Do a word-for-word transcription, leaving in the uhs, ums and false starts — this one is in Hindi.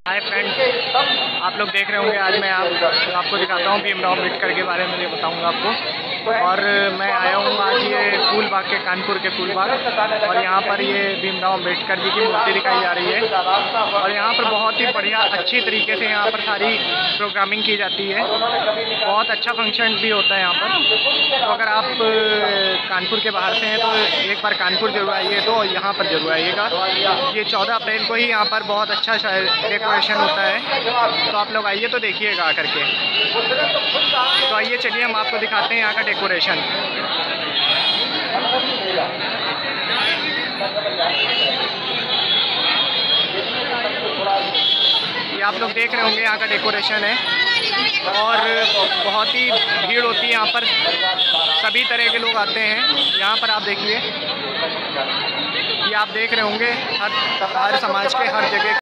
हाय फ्रेंड्स, आप लोग देख रहे होंगे। आज मैं आप, आपको दिखाता हूँ भीमराव अम्बेडकर के बारे में बताऊँगा आपको। और मैं आया हूँ आज ये फूल बाग के, कानपुर के फूल बाग, और यहाँ पर ये भीमराव अम्बेडकर जी की मूर्ति दिखाई जा रही है। और यहाँ पर बहुत ही बढ़िया अच्छी तरीके से यहाँ पर सारी प्रोग्रामिंग की जाती है। बहुत अच्छा फंक्शन भी होता है यहाँ पर। तो अगर आप कानपुर के बाहर से हैं तो एक बार कानपुर जरूर आइए, तो यहाँ पर जरूर आइएगा। ये चौदह अप्रैल को ही यहाँ पर बहुत अच्छा डेकोरेशन होता है, तो आप लोग आइए तो देखिएगा आकर के। तो आइए चलिए हम आपको दिखाते हैं यहाँ का डेकोरेशन। ये आप लोग देख रहे होंगे यहाँ का डेकोरेशन है, और बहुत ही भीड़ होती है यहाँ पर। सभी तरह के लोग आते हैं यहाँ पर। आप देखिए, ये आप देख रहे होंगे हर हर समाज के हर जगह